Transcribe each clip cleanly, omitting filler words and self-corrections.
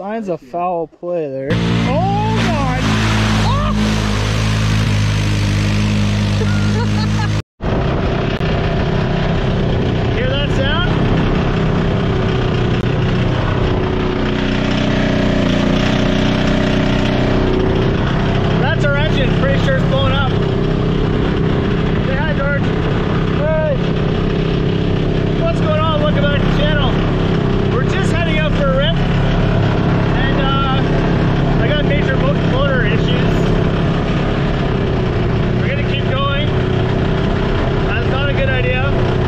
Signs of foul play there. Oh God! Ah! Hear that sound? That's our engine. Pretty sure it's blowing up. Say hi, George. Hey. What's going on? Welcome back to the channel. We're just heading out for a rip. I got major motor issues. We're gonna keep going. That's not a good idea.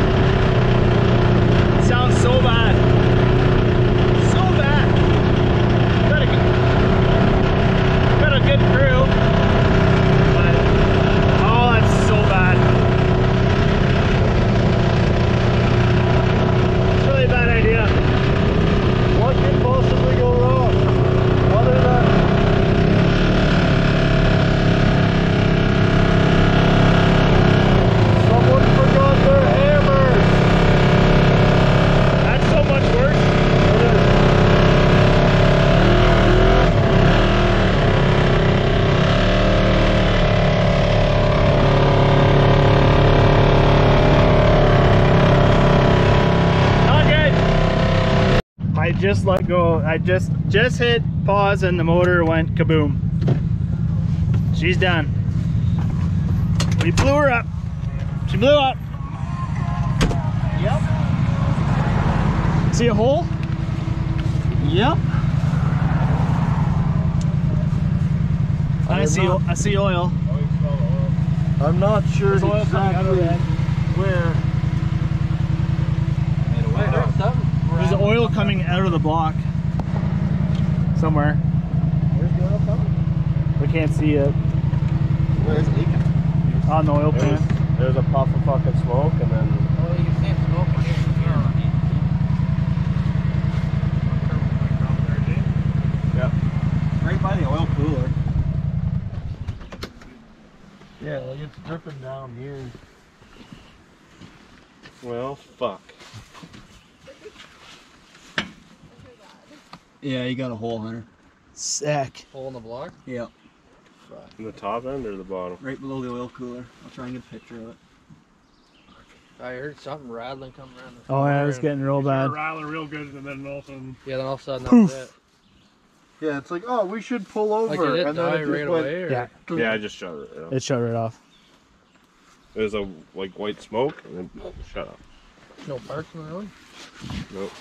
It sounds so bad. So bad. Got a good crew. But oh, that's so bad. It's really a bad idea. What could possibly go wrong? Other than someone forgot their hammers. That's so much worse. Not good. I just let go. I just hit pause and the motor went kaboom. She's done. We blew her up. She blew up. Yep. See a hole? Yep. I see oil. I'm not sure exactly where. There's oil coming out of the block somewhere. Where's the oil coming? We can't see it. Where's it leaking? On the oil pan. There's a puff of fucking smoke and then... Oh, you can see smoke from here. Yeah. Right by the oil cooler. Yeah, like it's dripping down here. Well, fuck. Yeah, you got a hole, Hunter. Sick. Hole in the block? Yeah. In the top end or the bottom? Right below the oil cooler. I'll try and get a picture of it. I heard something rattling coming around the Oh yeah, it's getting real bad. Rattling real good and then all of a sudden... Yeah, then all of a sudden Poof. that was it. Yeah, it's like, oh, we should pull over. Like it didn't and then die it just right went... away? Or? Yeah. Yeah, I just shut it off. It shut right off. There's a like white smoke and then shut up. No parts in the road? Nope.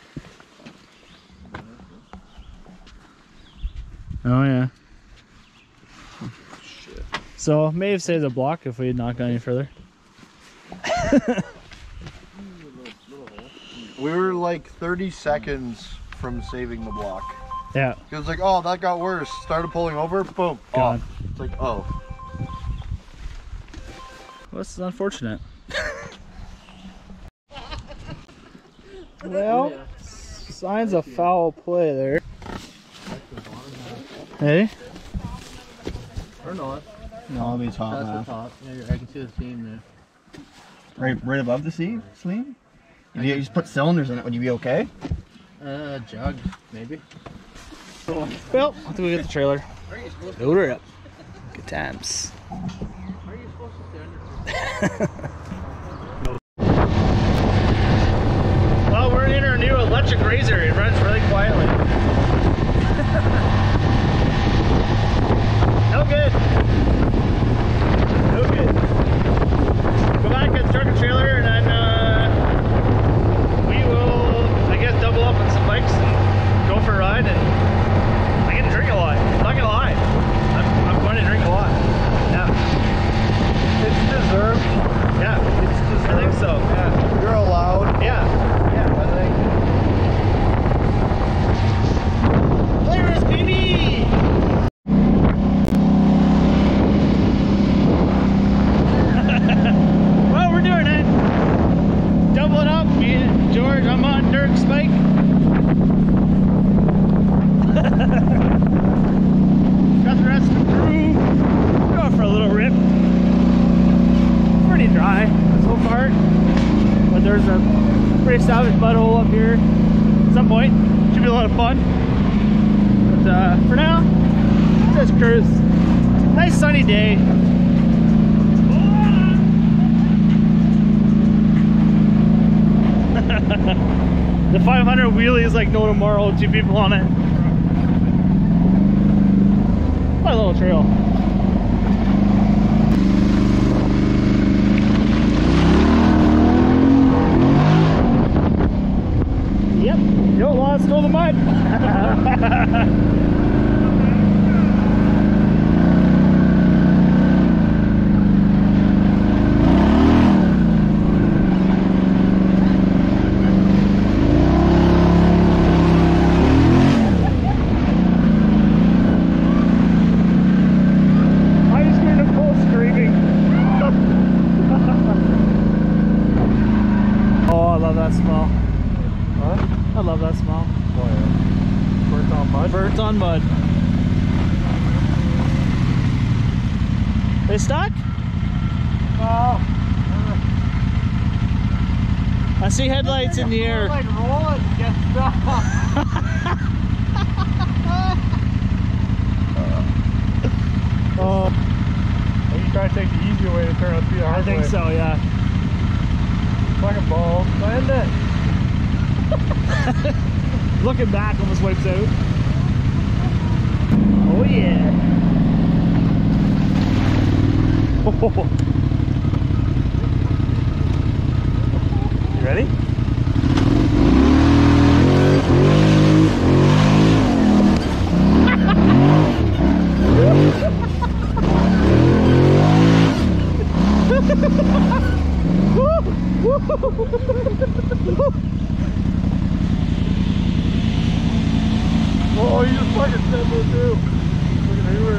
Oh yeah. Shit. So may have saved the block if we had not gone any further. We were like 30 seconds from saving the block. Yeah. It was like, oh, that got worse. Started pulling over, boom, Gone. off. It's like, oh. Well, this is unfortunate. Well, signs of foul play there. Hey? Or not. No, it'll be top That's half. the top. Yeah, I can see the seam there. Right above the sleeve? If you just put cylinders in it, would you be okay? Jug, maybe. Well, I think we get the trailer. Are you supposed Load her up. Good times. Are you supposed to stand Well, we're in our new electric razor. It runs really quietly. No good. No good. Go back, get the truck and trailer, and then we will, I guess, double up on some bikes and go for a ride. And I get to drink a lot. I'm not gonna lie. I'm going to drink a lot. Yeah. It's deserved. Yeah. It's deserved. I think so. Yeah. You're allowed. Yeah. Yeah. I think. Flavors, baby! Well, we're doing it. Doubling up. Me and George, I'm on Dirk's bike. Got the rest of the crew. Going for a little rip. Pretty dry so far. But there's a pretty savage butthole up here at some point. Should be a lot of fun. for now, just cruise. Nice sunny day. The 500 wheelie is like no tomorrow, 2 people on it. My little trail. Yep, you don't want to throw the mud. That smell. Huh? I love that smell. Oh yeah. Burnt on mud? Burnt on mud. They stuck? Oh. I see headlights in the air. Like roll it and get stuck. Oh, Well, you try to take the easy way to turn out to be the I hard think way. so, yeah. Fucking balls. Land it. Looking back almost wipes out. Oh yeah. Oh. You ready? Oh, you just fucking said that too. Look at Hoover.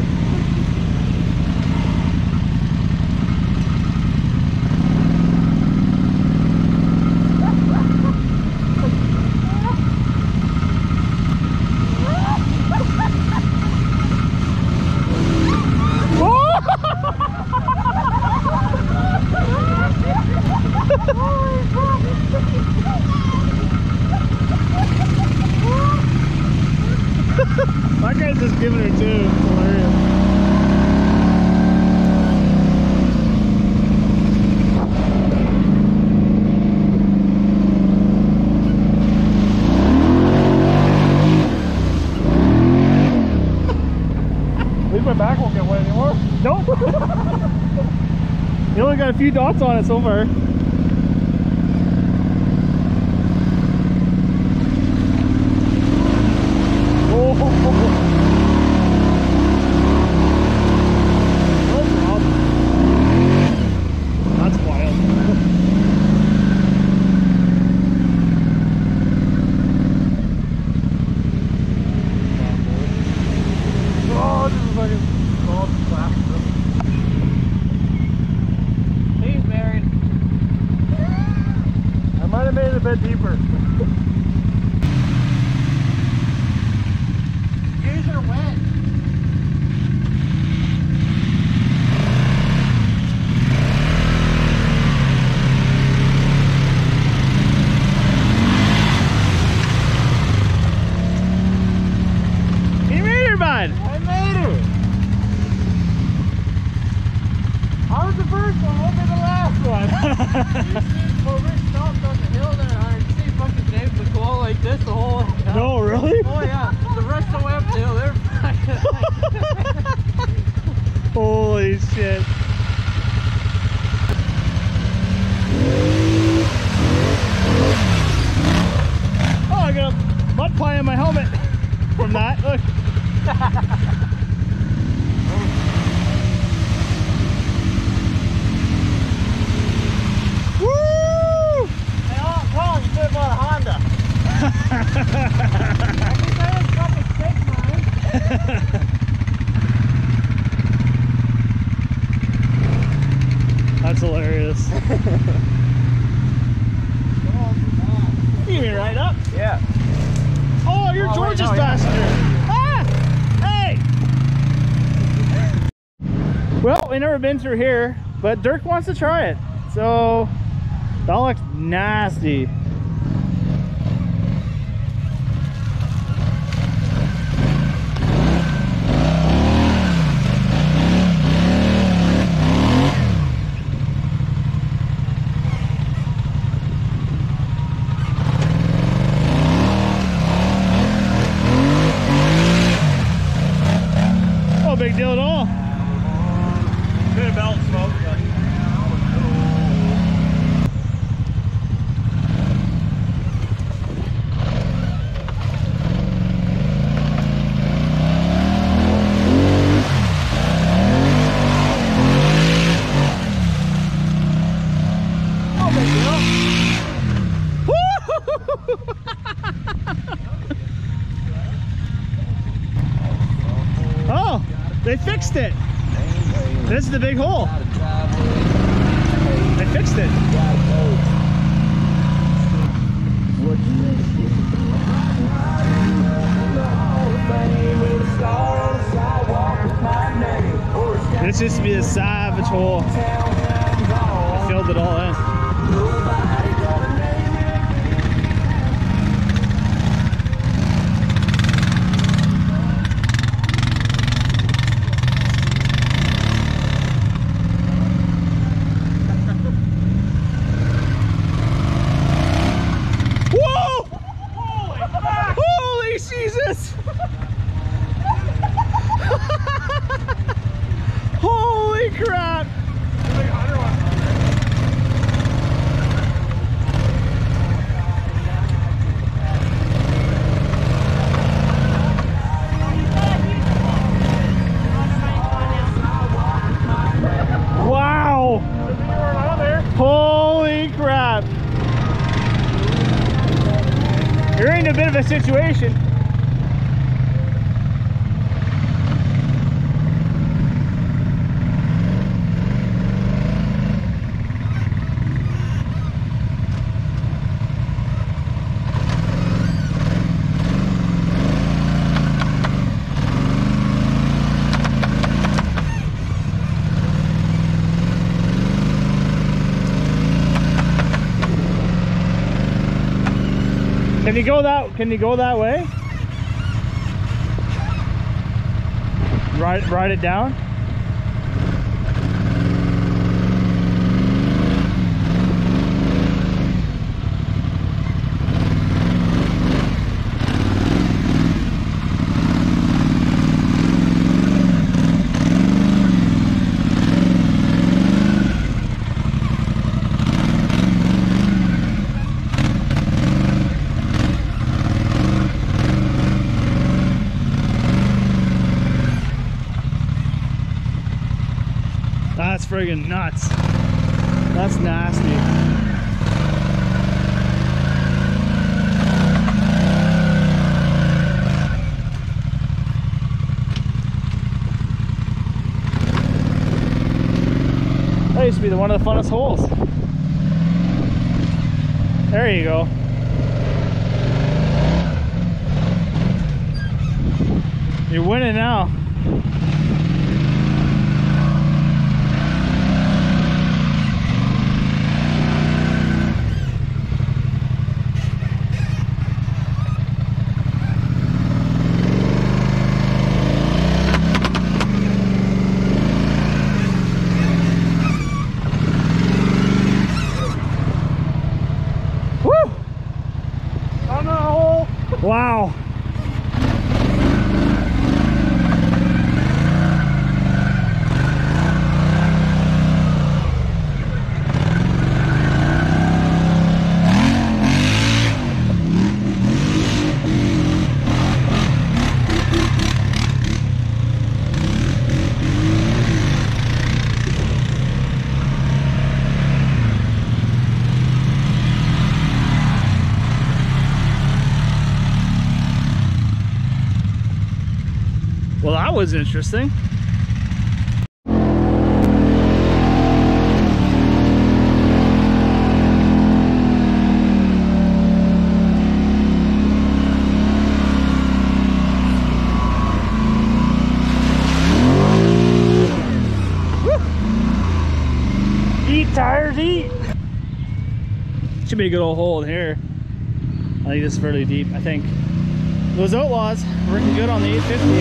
That guy's just giving her too. It's hilarious. At least my back won't get wet anymore. Nope. You only got a few dots on it so far. That's wild. Oh, this is fucking all plaster. He's married. I might have made it a bit deeper. Yours are wet. You made her, bud. I made her. I was the first one, I'll be the last one. Well, Rick stopped on the hill there, I could see fucking Dave McCall like this the whole way down. No, really? Oh yeah, the rest of the way up the hill, they're fucking Holy shit. Oh, I got a mud pie in my helmet from that. Look. Woo! Hey, oh, wrong, you could have bought a Honda. I think I had a couple steak mine. That's hilarious. You mean right up? Yeah. Oh, you're Oh, wait, George's no, yeah. passenger. Ah! Hey! Well, we never been through here, but Dirk wants to try it. So, that looks nasty. big deal at all. Bit of belt smoke, but Oh, they fixed it. This is the big hole. They fixed it. This used to be a savage hole. I filled it all in. Jesus! Holy crap! Wow! Holy crap! You're in a bit of a situation. Can you go that way? Ride it down? That's friggin' nuts. That's nasty. That used to be one of the funnest holes. There you go. You're winning now. Wow. Well, that was interesting. Eat, tires, eat. Should be a good old hole in here. I think this is fairly deep. I think those Outlaws working good on the 850.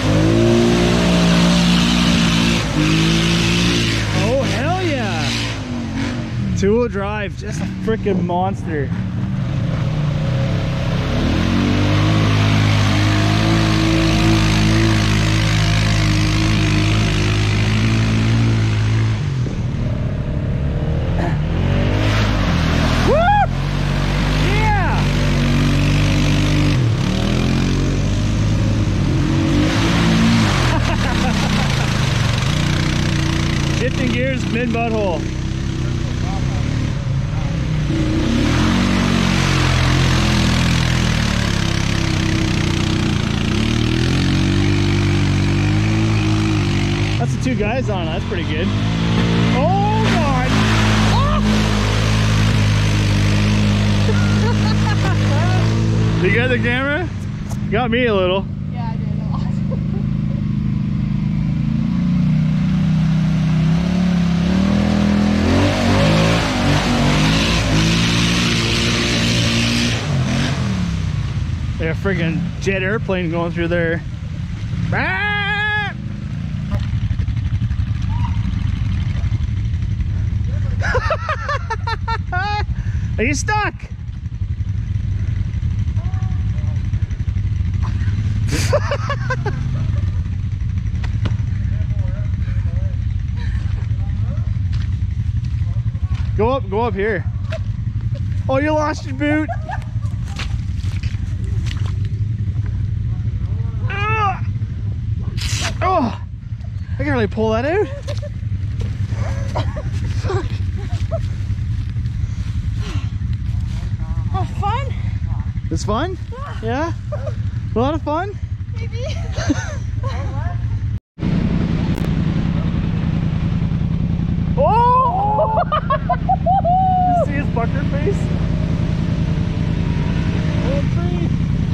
Oh hell yeah! Two-wheel drive, just a freaking monster. gears, mid butthole. That's the 2 guys on. That's pretty good. Oh God! Oh! You got the camera? Got me a little. Yeah, I did a lot. They got a friggin' jet airplane going through there. Ah! Are you stuck? Go up here. Oh, you lost your boot. Oh, I can really pull that out. Oh, fun? It's fun? Yeah? A lot of fun? Maybe. Oh! You see his pucker face? Oh, tree!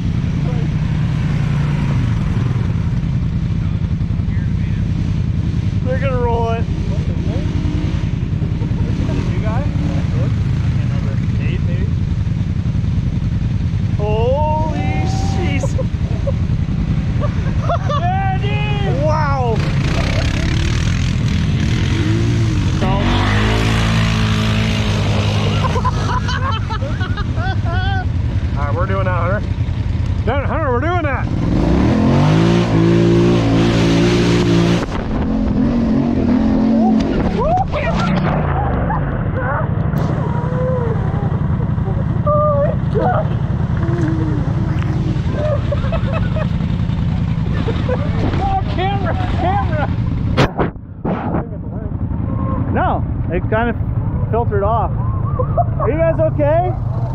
They're gonna roll it. You guy? I can't remember. 8 maybe? Holy jeez! Yeah, dude! Wow! Alright, we're doing that, Hunter. No, Hunter, we're doing that. Oh, camera! No, it kind of filtered off. Are you guys okay?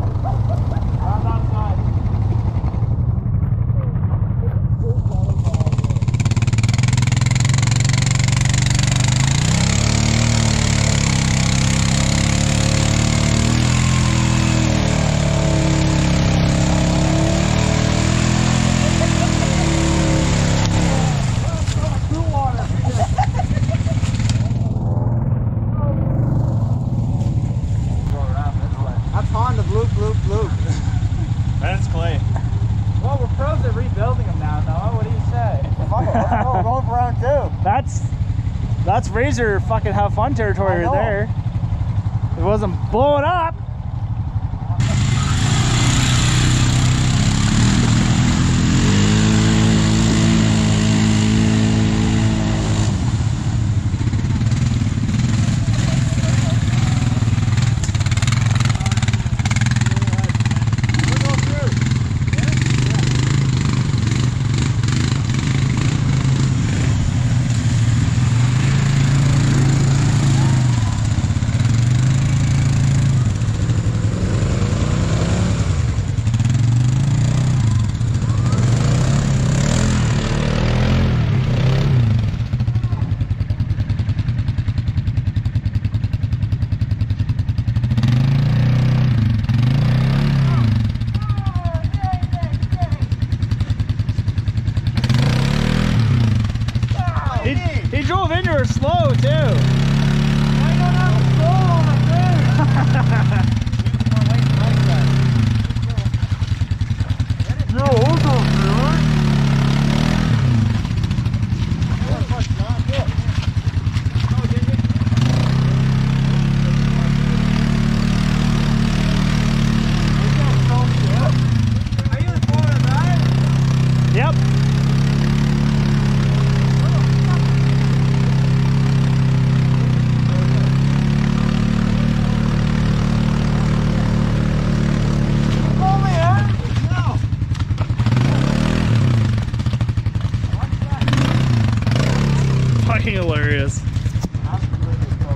That's clay. Well, we're pros at rebuilding them now, Noah. What do you say? Oh, we're going for round 2. That's Razor fucking have fun territory right there. It wasn't blowing up. He drove into her slow too. I don't have a soul on my thing. No, hold on, man. Are you the forward of that? Yep. Fucking hilarious.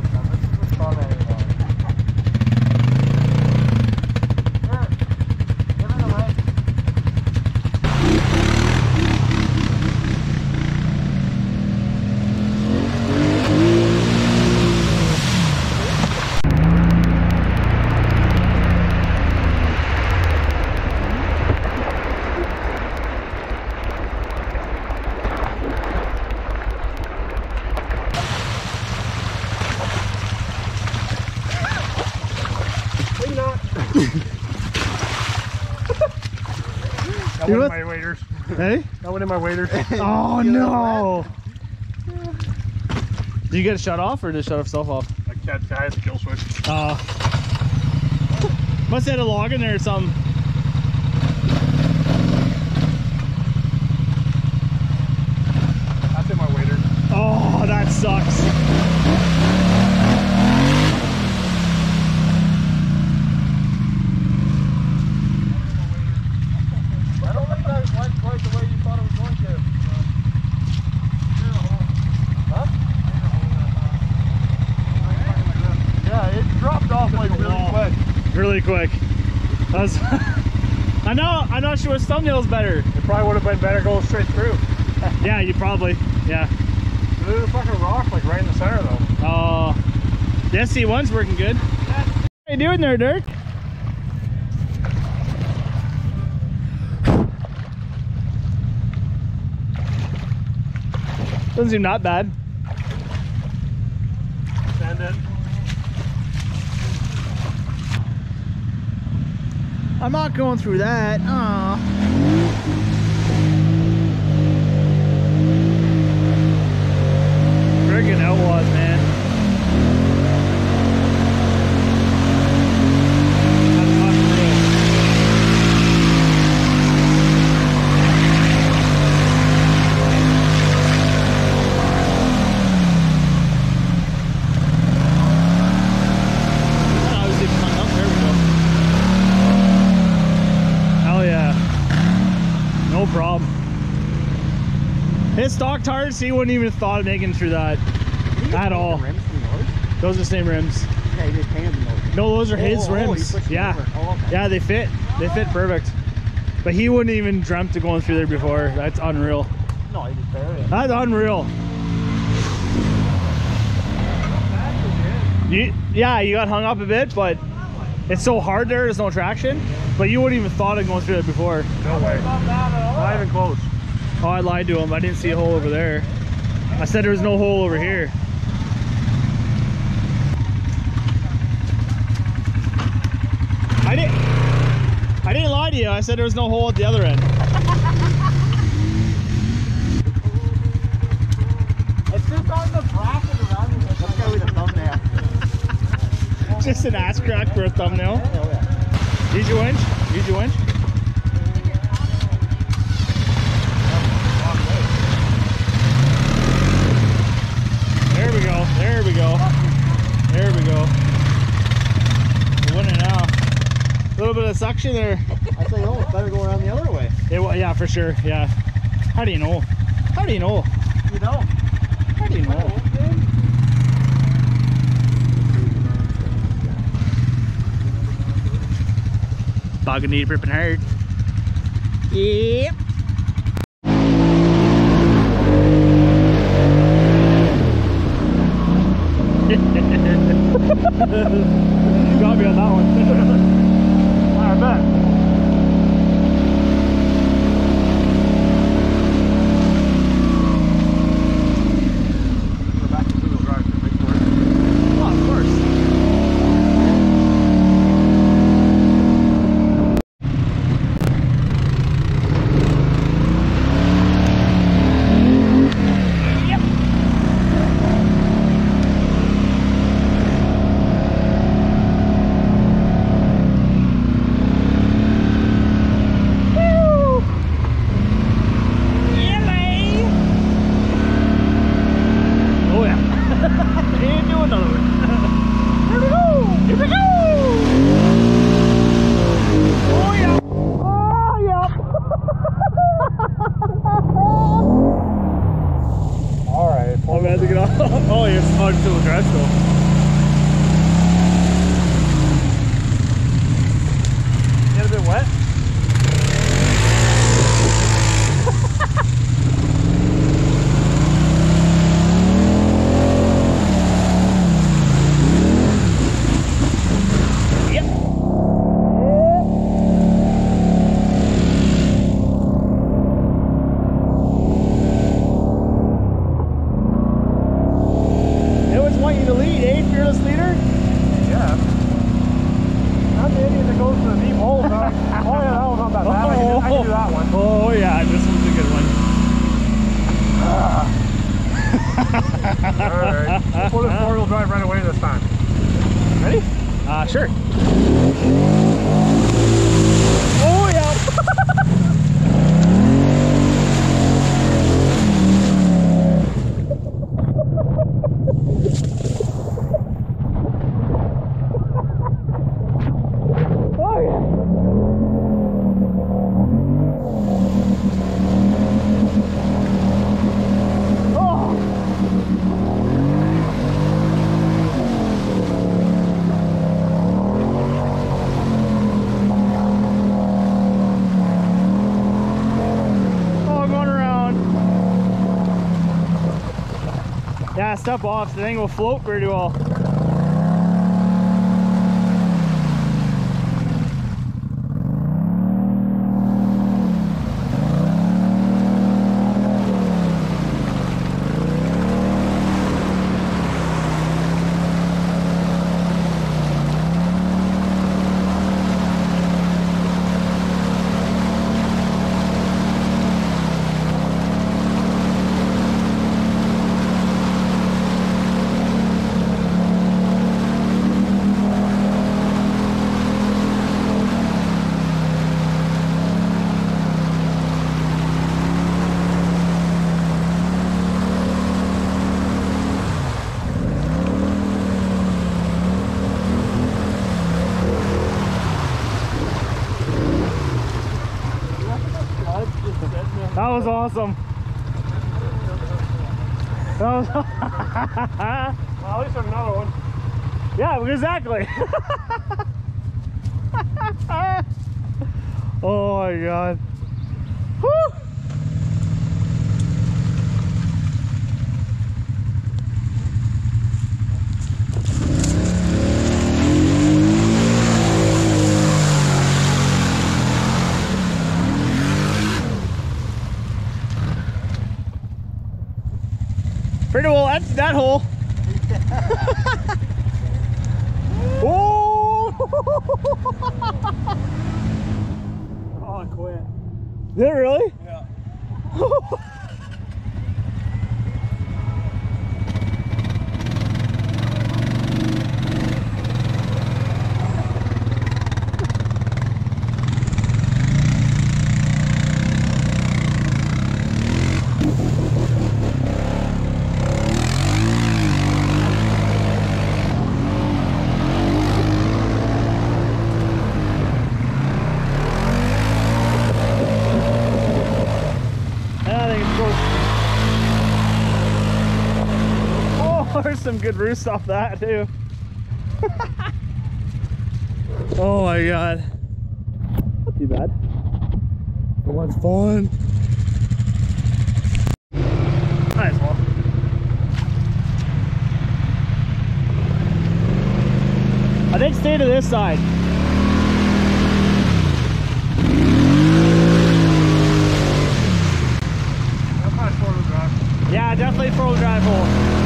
That You went what? in my waders. Hey? That went in my waders. Oh no! Did you get it shut off or did it shut itself off? I had the kill switch. Must have had a log in there or something. That's in my waders. Oh, that sucks. I don't think that went quite the way you thought it was going to. Huh? Yeah, it dropped off like really quick. Really quick. That was I'm not sure which thumbnail's better. It probably would have been better going straight through. Yeah, you probably. Yeah. There's a fucking rock like right in the center though. The SC1's working good. What are you doing there, Dirk? Doesn't seem not bad. Send it. I'm not going through that. Aw. Friggin' outlaws, man. That's unreal. Oh, I was even hung up. There we go. Hell yeah. No problem. His stock tires, he wouldn't even have thought of making it through that at all. Rims from yours? Those are the same rims. Yeah, you just painted them those. No, those are his you rims. switched them Yeah. over. Oh, okay. Yeah, they fit. They fit perfect. But he wouldn't even dreamt of going through there before. That's unreal. No, you just bury it. That's unreal. Yeah, you got hung up a bit, but it's so hard there, there's no traction. But you wouldn't even thought of going through it before. No way. Not even close. Oh, I lied to him. I didn't see a hole over there. I said there was no hole over here. I didn't lie to you. I said there was no hole at the other end. It's just on the bracket around me. Let's go with a thumbnail. Just an ass crack for a thumbnail. Hell yeah. Use your winch. Use your winch. There we go. There we go. There we go. We're winning now. A little bit of suction there. I say, oh, it's better go around the other way. Yeah, for sure. Yeah. How do you know? How do you know? You know. How do you know? Bogging need ripping hard. Yep. You got me on that one. I bet. Go back to two-wheel drive to make work. Oh, of course. Oh, you're on to the grass though. Get a bit wet? Want you to lead, eh? Alright. We'll put it four-wheel drive right away this time. Ready? Sure. Oh yeah. Oh yeah. Yeah, step off, the thing will float pretty well. That was awesome. That was Well, at least there's another one. yeah, exactly. Oh my god. Whew. Pretty well empty that hole. Oh! Oh, I quit. Did it really? Yeah. There's some good roost off that too. Oh my god. Not too bad. That one's fun. Might as well. I think stay to this side. That's my four-wheel drive. Yeah, definitely four-wheel drive hole.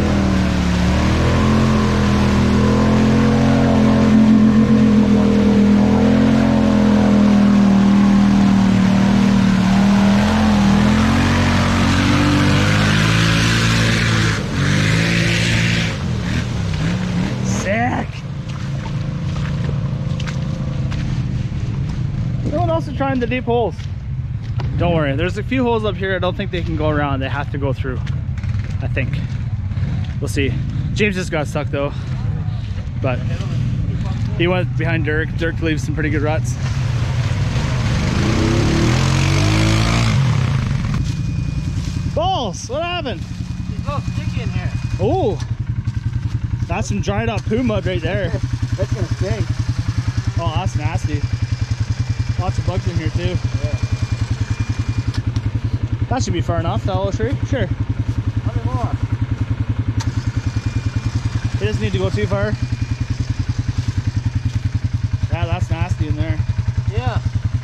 Someone else is trying the deep holes. Don't worry, there's a few holes up here I don't think they can go around. They have to go through, I think. We'll see. James just got stuck though, but he went behind Dirk. Dirk leaves some pretty good ruts. Balls, what happened? It's all sticky in here. Oh, that's some dried up poo mud right there. That's gonna stink. Oh, that's nasty. Lots of bugs in here too. Yeah. That should be far enough, that little tree. Sure. How many more? It doesn't need to go too far. Yeah, that's nasty in there. Yeah.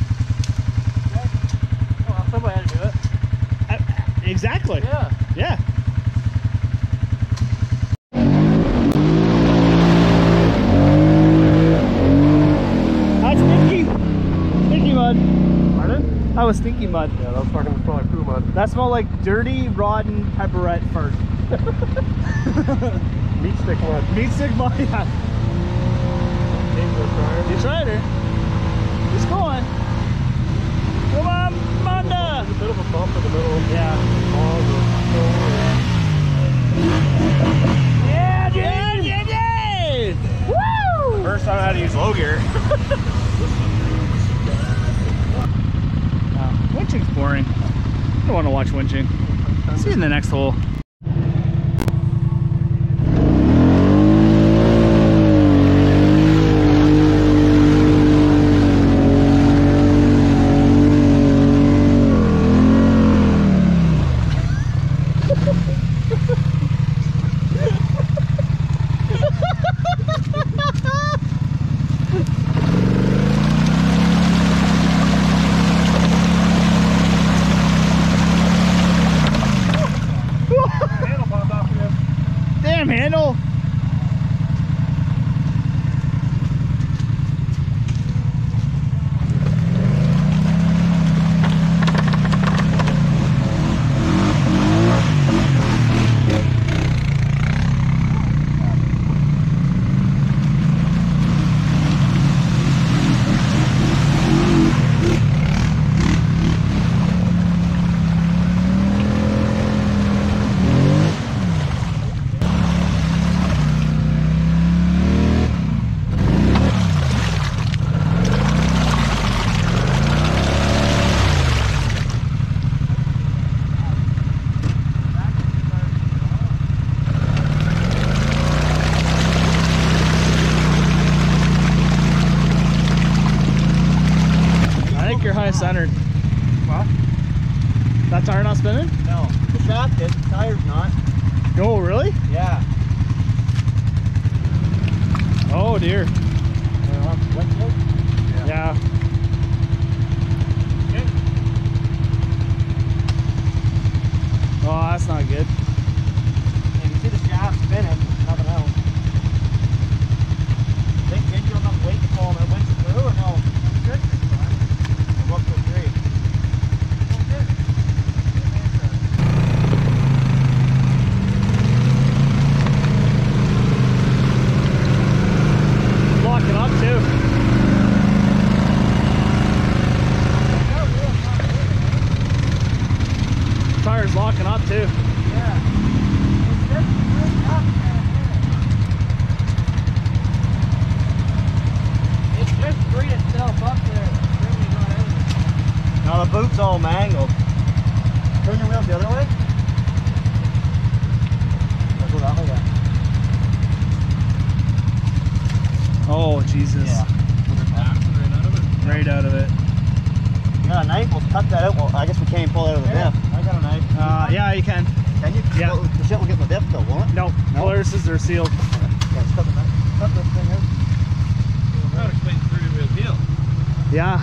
Well, somebody had to do it. Exactly. Yeah. Yeah. That's stinky. Stinky mud. Pardon? That was stinky mud. Yeah, that was fucking probably poo mud. That smelled like dirty, rotten pepperette fart. Meat stick mud. Meat stick mud. Yeah. You tried her. He's going. Come on, Manda. There's a bit of a bump in the middle. Yeah. Yeah, dude. Yeah, yeah, yeah. Woo! First time I had to use low gear. Winching's boring. I don't want to watch winching. See you in the next hole. Damn handle! You're high centered. What? That tire not spinning? No. The shaft is, the tire's not. Oh, really? Yeah. Oh dear. Yeah. Oh, that's not good. You can see the shaft spinning, nothing else. Think you have enough weight to pull them winch through or no? Good. I'm up to 3. Locking up too. Tire's locking up too. Now the boot's all mangled. Turn your wheels the other way. Let's go that way, yeah. Oh Jesus. Yeah. Right out of it. You got a knife? We'll cut that out. Well, I guess we can't pull it out of the diff. I got a knife. Yeah, you can. Can you? Yeah. Well, the shit will get in the diff though, won't it? No, clearances are sealed. Yeah, let's cut the knife. Cut this thing out. That explains pretty good deal. Yeah.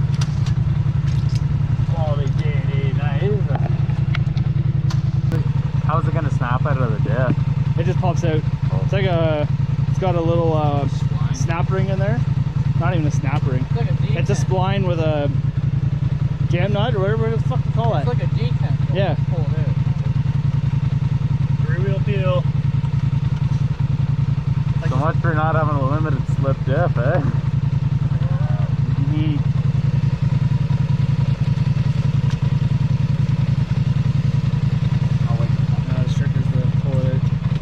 How's it gonna snap out of the diff? It just pops out. It's like it's got a little snap ring in there. Not even a snap ring. It's like a D-10. It's a spline with a jam nut or whatever the fuck you call It's that. like a D-10. Yeah. Pull it out. 3-wheel deal. So much for not having a limited slip diff, eh? No, the trick is to pull it out.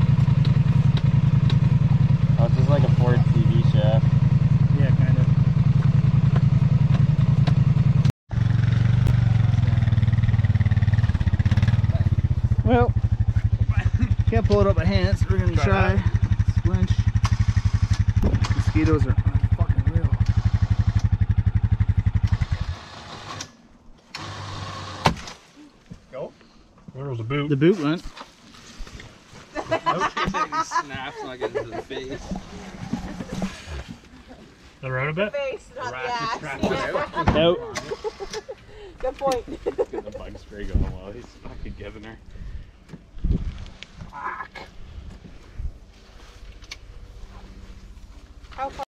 Oh, it's just like a Ford TV shaft. Yeah, kind of. Well, can't pull it up by hand, so we're gonna try. Winch. Mosquitoes are fucking real. Go. There was a boot. The boot went. Snaps not getting to the face. They're out a bit. Face, not the ass. Out. Good point. Get the bug spray going while he's fucking giving her. How far?